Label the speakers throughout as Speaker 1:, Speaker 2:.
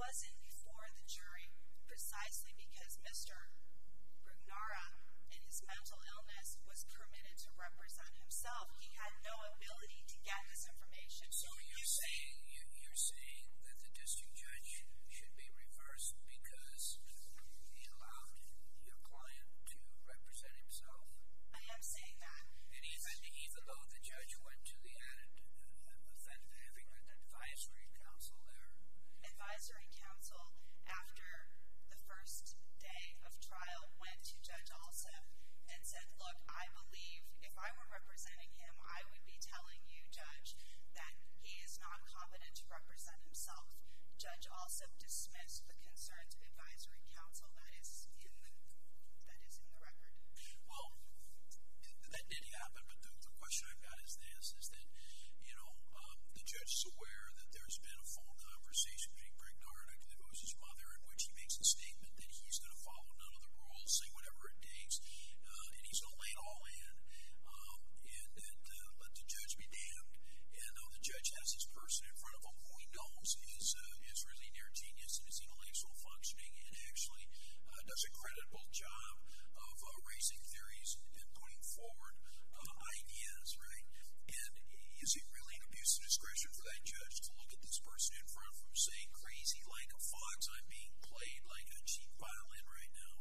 Speaker 1: wasn't before the jury precisely because Mr. Brugnara, in his mental illness, was permitted to represent himself. He had no ability to get this information.
Speaker 2: So you're saying that the district judge should be reversed because he allowed your client to represent himself?
Speaker 1: I am saying that.
Speaker 2: And even though the judge went to the added effect of having an advisory council there?
Speaker 1: Advisory council, after the first day of trial, went to Judge Alsop and said, look, I believe if I were representing him, I would be telling you, Judge, that he is not competent to represent himself. Judge Alsop dismissed the concerns of advisory council. That is in the record.
Speaker 3: Well, that did happen, but the question I've got is this, is that, the judge is aware that there's been a phone conversation between Brugnara and I believe it was his mother, in which he makes a statement that he's going to follow none of the rules, say whatever it takes, and he's going to lay it all in, and let the judge be damned. And the judge has this person in front of him who he knows is really near genius in his intellectual functioning and actually does a creditable job of raising theories and putting forward ideas, right? And is it really an abuse of discretion for that judge to look at this person in front of him saying, crazy like a fox, I'm being played like a cheap violin right now?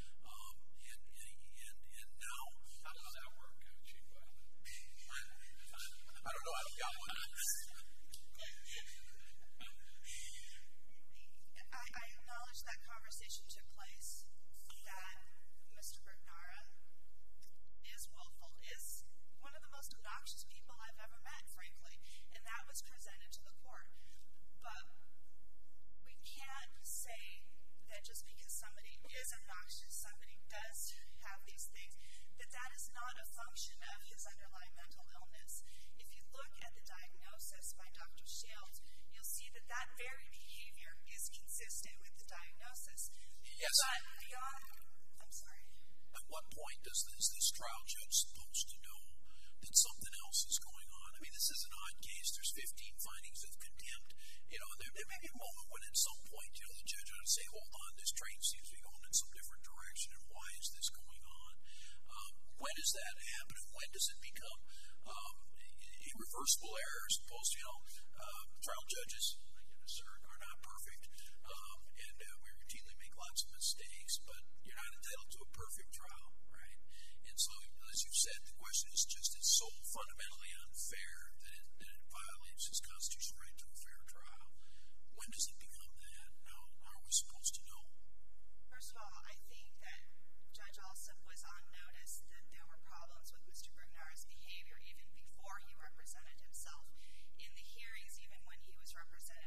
Speaker 3: And now,
Speaker 2: how does that work, cheap violin?
Speaker 3: I don't know, I don't got one.
Speaker 1: I acknowledge that conversation took place, that Mr. Brugnara is willful, is one of the most obnoxious people I've ever met, frankly, and that was presented to the court. But we can't say that just because somebody is obnoxious, somebody does have these things, that is not a function of his underlying mental illness. If you look at the diagnosis by Dr. Shields, you'll see that very behavior is consistent with the diagnosis.
Speaker 3: Yes.
Speaker 1: But beyond, I'm sorry.
Speaker 3: At what point is this trial judge supposed to know that something else is going on? I mean, this is an odd case. There's 15 findings of contempt. There may be a moment when at some point, the judge ought to say, hold on, this train seems to be going in some different direction, and why is this going on? When does that happen, and when does it become a reversible error? Suppose, trial judges, sir, are not perfect, and we routinely make lots of mistakes, but you're not entitled to a perfect trial, right? And so, as you've said, the question is just, it's so fundamentally unfair that it violates his constitutional right to a fair trial. When does it become that? How are we supposed to know?
Speaker 1: First of all, I think that Judge Alsop was on notice that there were problems with Mr. Brugnara's behavior even before he represented himself. In the hearings, even when he was represented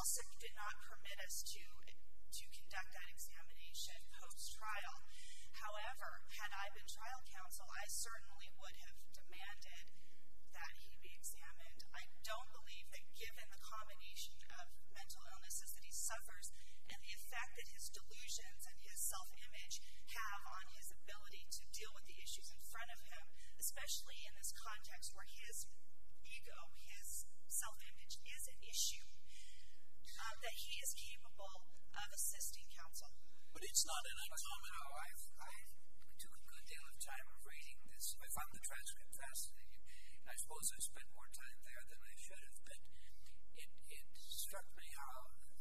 Speaker 1: also did not permit us to conduct that examination post-trial. However, had I been trial counsel, I certainly would have demanded that he be examined. I don't believe that given the combination of mental illnesses that he suffers and the effect that his delusions and his self-image have on his ability to deal with the issues in front of him, especially in this context where his ego, his self-image is an issue, that he is capable of assisting counsel.
Speaker 3: But it's not an uncommon.
Speaker 2: I took a good deal of time of reading this. I found the transcript fascinating. And I suppose I spent more time there than I should have, but it struck me how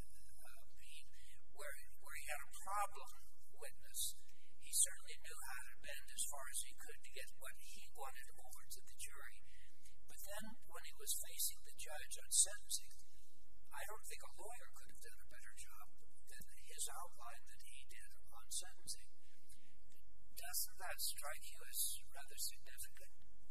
Speaker 2: where he had a problem witness, he certainly knew how to bend as far as he could to get what he wanted over to the jury. But then when he was facing the judge on sentencing, I don't think a lawyer could have done a better job than his outline that he did on sentencing. Doesn't that strike you as rather significant?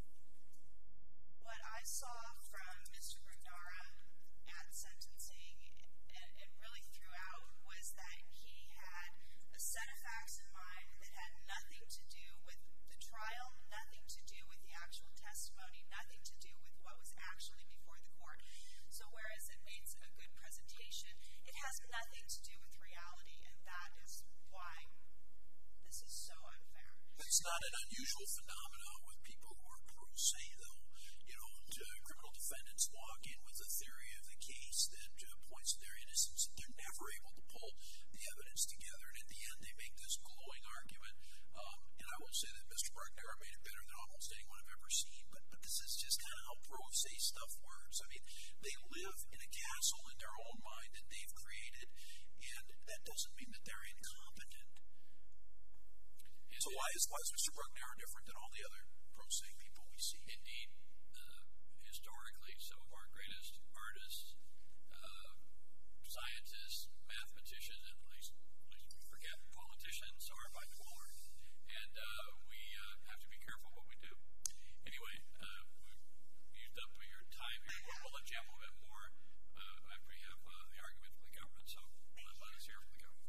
Speaker 1: What I saw from Mr. Brugnara at sentencing and really throughout was that he had a set of facts in mind that had nothing to do with the trial, nothing to do with the actual testimony, nothing to do with what was actually before the court. So whereas it makes a good presentation, it has nothing to do with reality, and that is why this is so unfair.
Speaker 3: It's not an unusual phenomenon with people who are pro se, though. Criminal defendants walk in with a theory of the case that points to their innocence. They're never able to pull the evidence together, and at the end they make this glowing argument. And I will say that Mr. Brugnara made it better than almost anyone I've ever seen, but this is just kind of how pro se stuff works. I mean, they live in a castle in their own mind that they've created, and that doesn't mean that they're incompetent. So why is Mr. Brugnara different than all the other pro se people we see?
Speaker 4: Indeed, historically, some of our greatest artists, scientists, mathematicians, and at least we forget politicians are bipolar, and we have to be careful what we do. Anyway, we've used up your time here. We'll let you have a little bit more after we have the argument from the government. So let us hear from the government.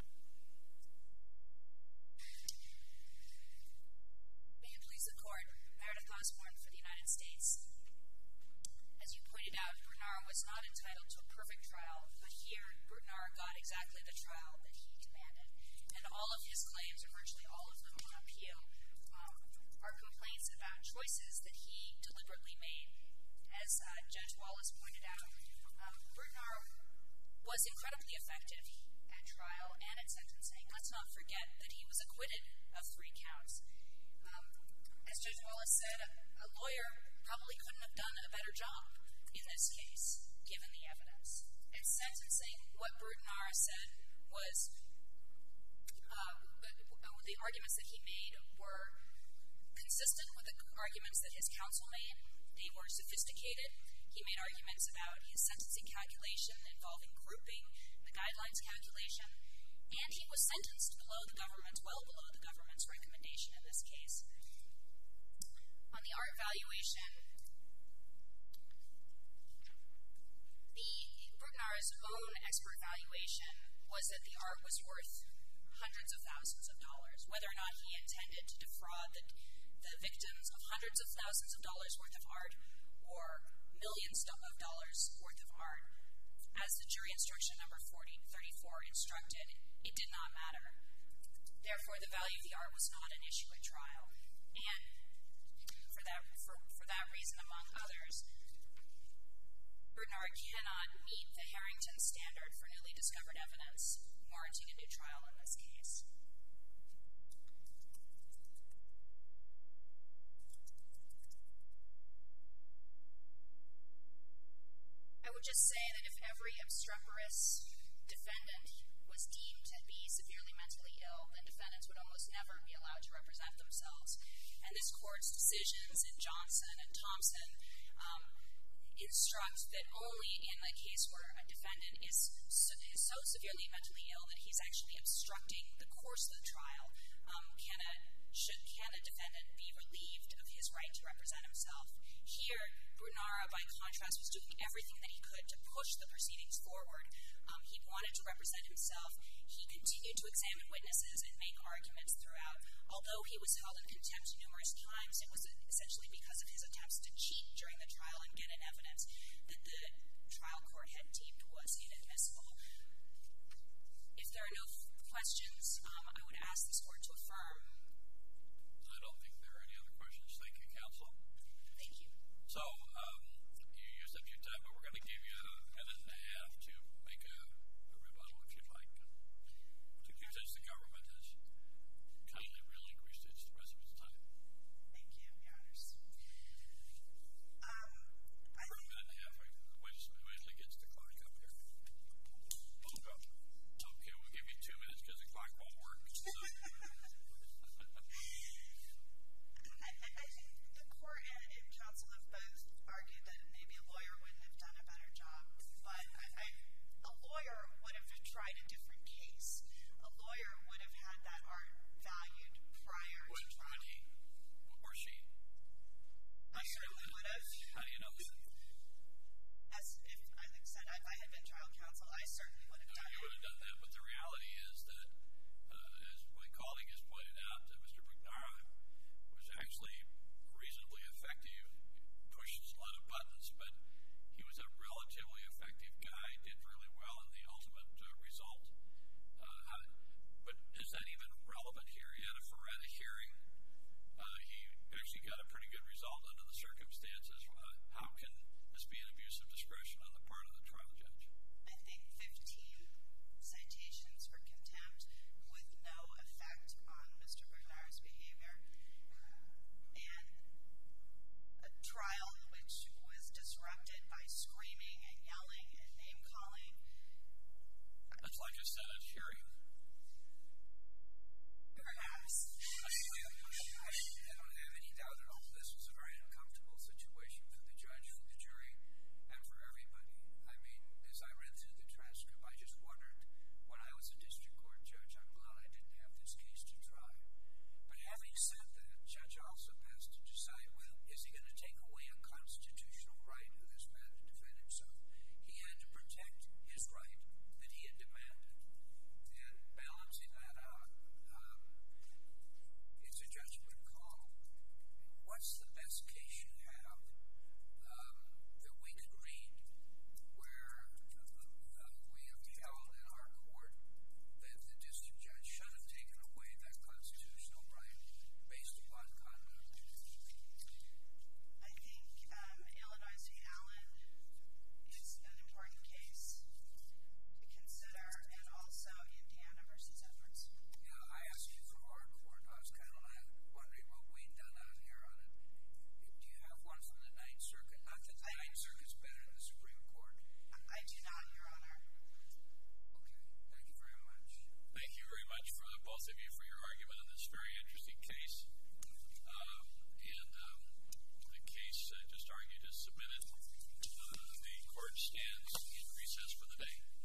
Speaker 5: May it please the court, Meredith Osborne for the United States. As you pointed out, Brugnara was not entitled to a perfect trial, but here Brugnara got exactly the trial that he demanded. And all of his claims, or virtually all of them on appeal, are complaints about choices that he deliberately made. As Judge Wallace pointed out, Brugnara was incredibly effective at trial and at sentencing. Let's not forget that he was acquitted of 3 counts. As Judge Wallace said, a lawyer probably couldn't have done a better job in this case, given the evidence. At sentencing, what Brugnara said was the arguments that he made were consistent with the arguments that his counsel made. They were sophisticated. He made arguments about his sentencing calculation involving grouping, the guidelines calculation, and he was sentenced well below the government's recommendation in this case. On the art valuation, Brugnara's own expert valuation was that the art was worth hundreds of thousands of dollars. Whether or not he intended to defraud the victims of hundreds of thousands of dollars worth of art or millions of dollars worth of art, as the jury instruction number 34 instructed, it did not matter. Therefore, the value of the art was not an issue at trial. And for that reason, among others, Brugnara cannot meet the Harrington standard for newly discovered evidence warranting a new trial in this case. I would just say that if every obstreperous defendant was deemed to be severely mentally ill, then defendants would almost never be allowed to represent themselves. And this court's decisions in Johnson and Thompson instruct that only in the case where a defendant is so severely mentally ill that he's actually obstructing the course of the trial can a defendant be relieved of his right to represent himself? Here, Brugnara, by contrast, was doing everything that he could to push the proceedings forward. He wanted to represent himself. He continued to examine witnesses and make arguments throughout. Although he was held in contempt numerous times, it was essentially because of his attempts to cheat during the trial and get in evidence that the trial court had deemed was inadmissible. If there are no questions, I would ask this court to affirm.
Speaker 4: I don't think there are any other questions. Thank you, counsel.
Speaker 5: Thank you.
Speaker 4: So, you used up your time, but we're going to give you a minute and a half to make a rebuttal if you'd like. Since the government has kindly relinquished the rest of its time.
Speaker 1: Thank you, Your Honors.
Speaker 4: For a minute and a half, wait till it gets the clock up here. Okay, we'll give you 2 minutes because the clock won't work.
Speaker 1: I think the court and counsel have both argued that maybe a lawyer wouldn't have done a better job, but a lawyer would have tried a different case. A lawyer would have had that art valued prior to trial.
Speaker 4: Would he? Or she?
Speaker 1: I certainly would have.
Speaker 4: How do you know that?
Speaker 1: Like I said, if I had been trial counsel, I certainly would have done it.
Speaker 4: You would have done that, but the reality is that, as my colleague has pointed out, that Mr. Brugnara was actually reasonably effective. He pushed a lot of buttons, but he was a relatively effective guy, did really well in the ultimate result. But is that even relevant here? He had a Feretta hearing. He actually got a pretty good result under the circumstances. How can this be an abuse of discretion on the part of the trial judge?
Speaker 1: I think 15 citations for contempt with no effect on Mr. Brugnara's behavior, and a trial which was disrupted by screaming and yelling and name-calling.
Speaker 4: That's like a Senate hearing.
Speaker 1: Perhaps.
Speaker 2: I don't have any doubt at all. This was a very uncomfortable situation for the judge, for the jury, and for everybody. I mean, as I read through the transcript, I just wondered, when I was a district court judge, I'm glad I didn't have this case to try. But having said that, Judge Alsop has to decide, well, is he going to take away a constitutional right of this man to defend himself? He had to protect his right that he had demanded. And balancing that out, it's a judgment call. What's the best case you have that we could read where we have held in our court that the district judge should have taken away that constitutional right based upon conduct?
Speaker 1: I think Illinois v. Allen is an important case to consider, and also Indiana v. Edwards.
Speaker 2: Yeah, I asked you for our court. I was kind of wondering what we'd done out here on it. Do you have one from the Ninth Circuit? Not that the Ninth Circuit's better than the Supreme Court.
Speaker 1: I do not, Your Honor.
Speaker 2: Okay, thank you very much.
Speaker 4: Thank you very much, both of you, for your argument on this very interesting case. And the case just argued is submitted. The court stands in recess for the day.